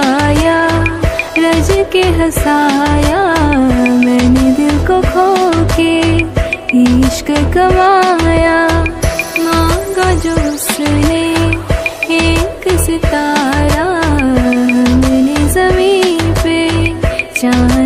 आया, रज के हंसाया, मैंने दिल को खो के इश्क कमाया। मांगा जो उसने एक सितारा, मैंने ज़मीन पे चांद